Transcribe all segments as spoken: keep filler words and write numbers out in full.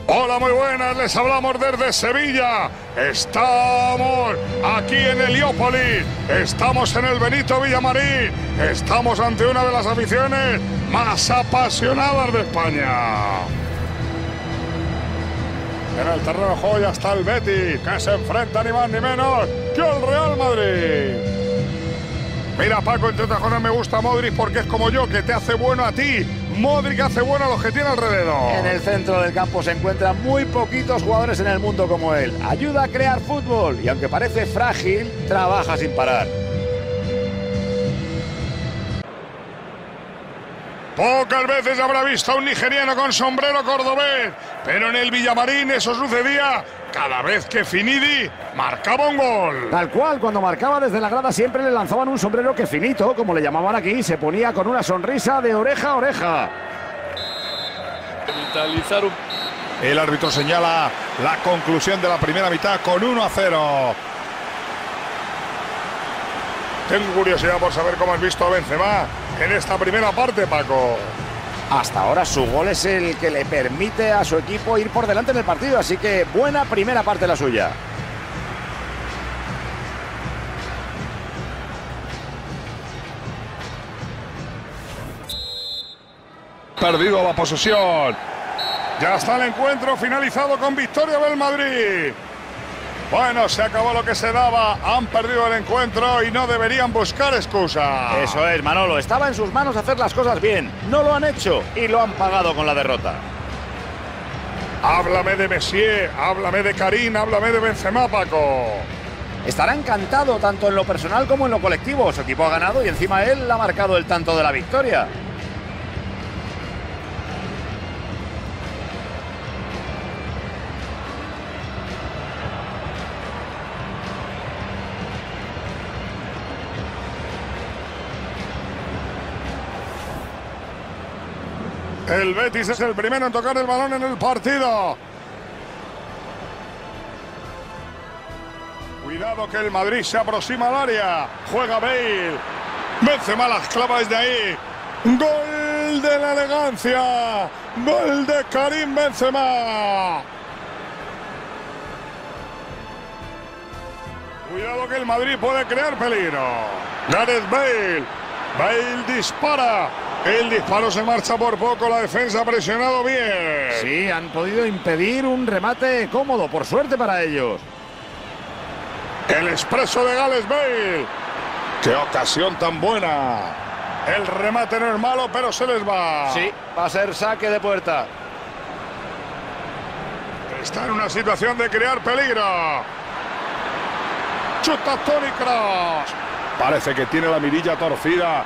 Hola, muy buenas, les hablamos desde Sevilla. Estamos aquí en Heliópolis, estamos en el Benito Villamarín, estamos ante una de las aficiones más apasionadas de España. En el terreno de juego ya está el Betis, que se enfrenta ni más ni menos que el Real Madrid. Mira, Paco, entre otras cosas me gusta Modric porque es como yo, que te hace bueno a ti. Modric hace bueno a los que tiene alrededor. En el centro del campo se encuentran muy poquitos jugadores en el mundo como él. Ayuda a crear fútbol y aunque parece frágil, trabaja sin parar. Pocas veces habrá visto a un nigeriano con sombrero cordobés, pero en el Villamarín eso sucedía cada vez que Finidi marcaba un gol. Tal cual, cuando marcaba desde la grada siempre le lanzaban un sombrero que finito, como le llamaban aquí, se ponía con una sonrisa de oreja a oreja. El árbitro señala la conclusión de la primera mitad con uno a cero. Tengo curiosidad por saber cómo has visto a Benzema en esta primera parte, Paco. Hasta ahora su gol es el que le permite a su equipo ir por delante en el partido, así que buena primera parte la suya. Perdido la posesión. Ya está el encuentro finalizado con victoria del Madrid. Bueno, se acabó lo que se daba, han perdido el encuentro y no deberían buscar excusas. Eso es, Manolo, estaba en sus manos hacer las cosas bien, no lo han hecho y lo han pagado con la derrota. Háblame de Messier, háblame de Karim, háblame de Benzema, Paco. Estará encantado tanto en lo personal como en lo colectivo, su equipo ha ganado y encima él ha marcado el tanto de la victoria. El Betis es el primero en tocar el balón en el partido. Cuidado que el Madrid se aproxima al área. Juega Bale. Benzema las clava desde ahí. Gol de la elegancia. Gol de Karim Benzema. Cuidado que el Madrid puede crear peligro. Gareth Bale. Bale dispara. El disparo se marcha por poco, la defensa ha presionado bien. Sí, han podido impedir un remate cómodo, por suerte para ellos. El expreso de Gareth Bale. ¡Qué ocasión tan buena! El remate no es malo, pero se les va. Sí, va a ser saque de puerta. Está en una situación de crear peligro. Chuta Toni Kroos. Parece que tiene la mirilla torcida.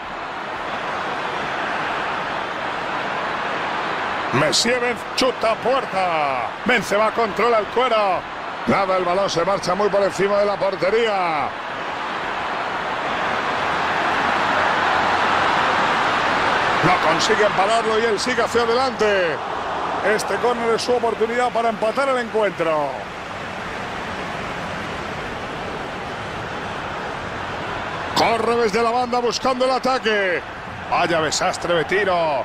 Messier chuta puerta. Benzema controla el cuero. Nada, el balón se marcha muy por encima de la portería. No consiguen pararlo y él sigue hacia adelante. Este córner es su oportunidad para empatar el encuentro. Corre desde la banda buscando el ataque. Vaya desastre de tiro.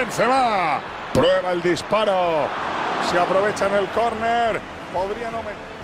Benzema prueba el disparo, se aprovecha en el córner, podría no meter.